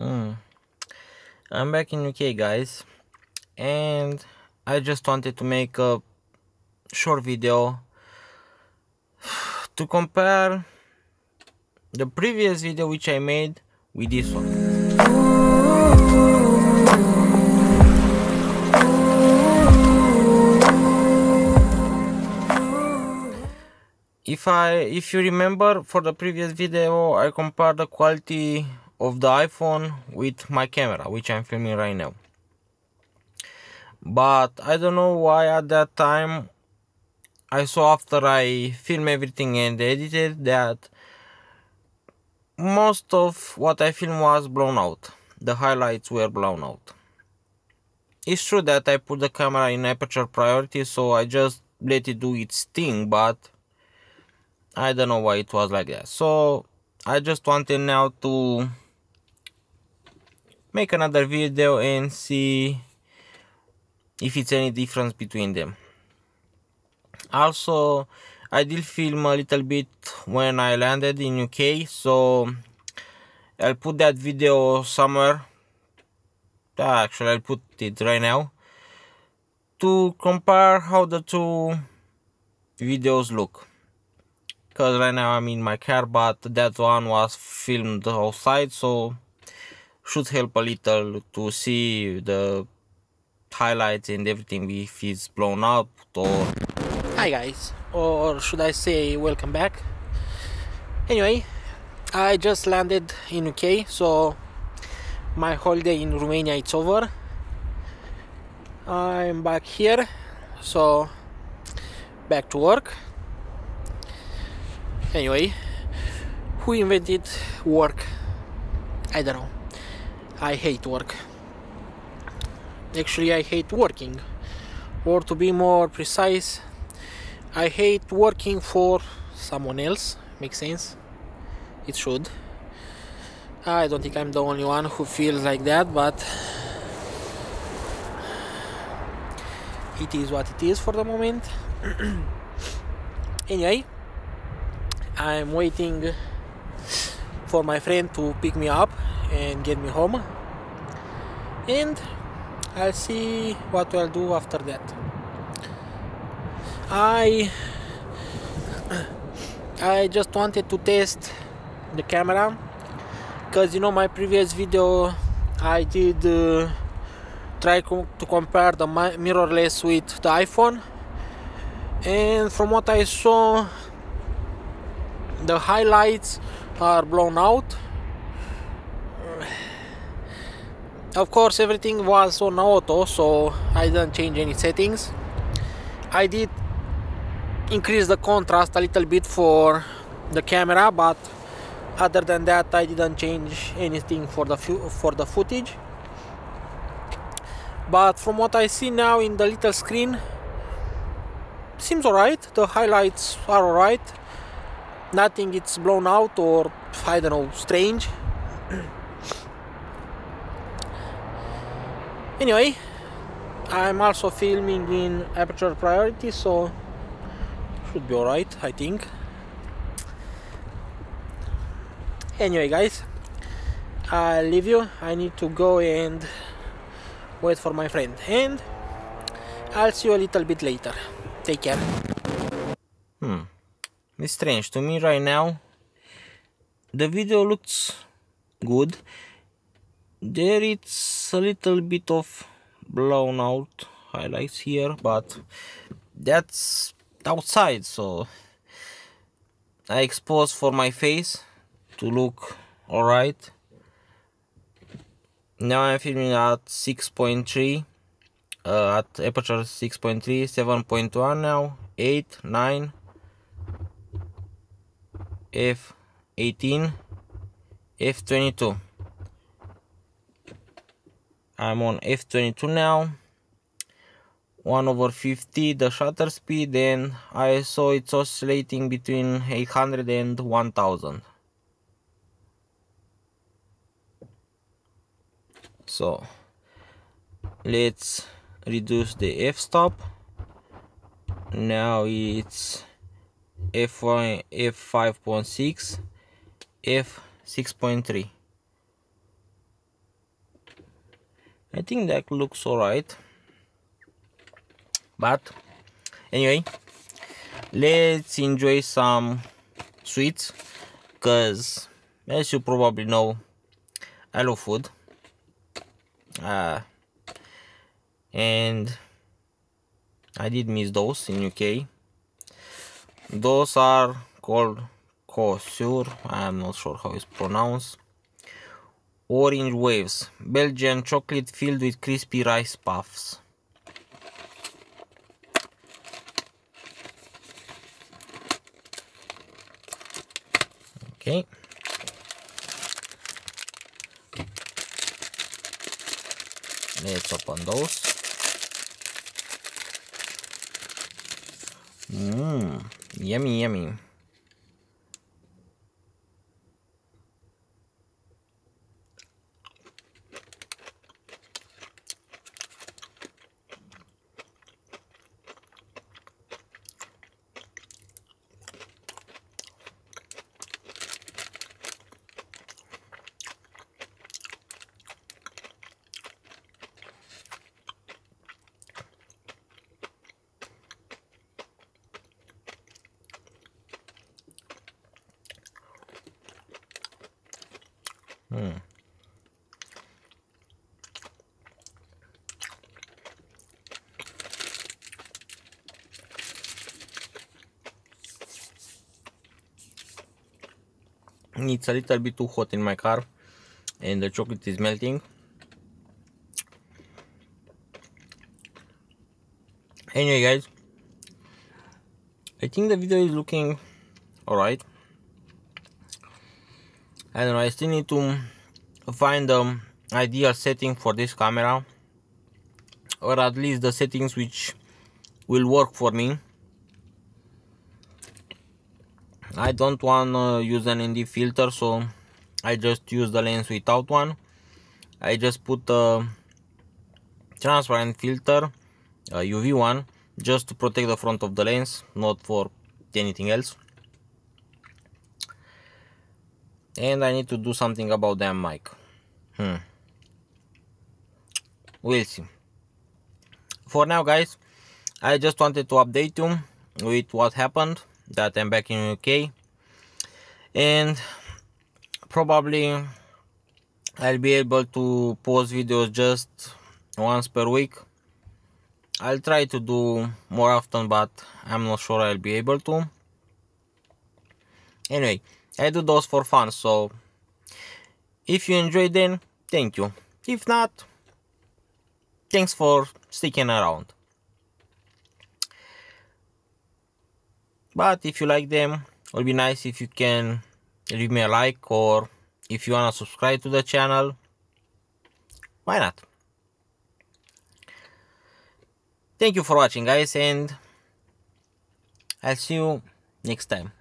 Hmm. I'm back in UK, guys, and I just wanted to make a short video to compare the previous video which I made with this one. If you remember, for the previous video I compared the quality of the iPhone with my camera, which I'm filming right now. But I don't know why at that time I saw, after I filmed everything and edited, that most of what I filmed was blown out. The highlights were blown out. It's true that I put the camera in aperture priority, so I just let it do its thing, but I don't know why it was like that. So I just wanted now to make another video and see if it's any difference between them. Also, I did film a little bit when I landed in UK, so I'll put that video somewhere. Actually, I'll put it right now to compare how the two videos look. Because right now I'm in my car, but that one was filmed outside, so should help a little to see the highlights and everything, if it's blown up or... Hi guys, or should I say welcome back. Anyway, I just landed in UK, so my holiday in Romania it's over. I'm back here, so back to work. Anyway, who invented work? I don't know. I hate work. Actually, I hate working, or to be more precise, I hate working for someone else. Makes sense? It should. I don't think I'm the only one who feels like that, but it is what it is for the moment. Anyway, I'm waiting for my friend to pick me up and get me home, and I'll see what I'll do after that. I just wanted to test the camera, because my previous video I did try to compare the mirrorless with the iPhone, and from what I saw, the highlights are blown out. Of course, everything was on auto, so I didn't change any settings. I did increase the contrast a little bit for the camera, but other than that I didn't change anything for the footage. But from what I see now in the little screen, seems alright. The highlights are alright. Nothing it's blown out or, I don't know, strange. Anyway, I'm also filming in aperture priority, so should be alright, I think. Anyway guys, I'll leave you. I need to go and wait for my friend, and I'll see you a little bit later. Take care. It's strange to me right now. The video looks good. There it's a little bit of blown out highlights here, but that's outside, so I expose for my face to look alright. Now I'm filming at 6.3, at aperture 6.3, 7.1 now, 8, 9, f18, f22. I'm on f22 now. 1/50 the shutter speed, and ISO it's oscillating between 800 and 1000. So let's reduce the f-stop. Now it's f5.6, f6.3. I think that looks alright. But anyway, let's enjoy some sweets, because as you probably know, I love food. And I did miss those in UK. Those are called Kosur, I'm not sure how it's pronounced. Orange Waves, Belgian chocolate filled with crispy rice puffs. Okay. Let's open those. Yummy, yummy. It's a little bit too hot in my car and the chocolate is melting. Anyway guys, I think the video is looking alright. I don't know, I still need to find the ideal setting for this camera, or at least the settings which will work for me. I don't want to use an ND filter, so I just use the lens without one. I just put a transparent filter, a UV one, just to protect the front of the lens, not for anything else. And I need to do something about that mic. We'll see. For now guys, I just wanted to update you with what happened, that I'm back in UK, and probably I'll be able to post videos just once per week. I'll try to do more often, but I'm not sure I'll be able to. Anyway, I do those for fun, so if you enjoyed them, thank you. If not, thanks for sticking around. But if you like them, it would be nice if you can leave me a like, or if you wanna subscribe to the channel, why not? Thank you for watching guys, and I'll see you next time.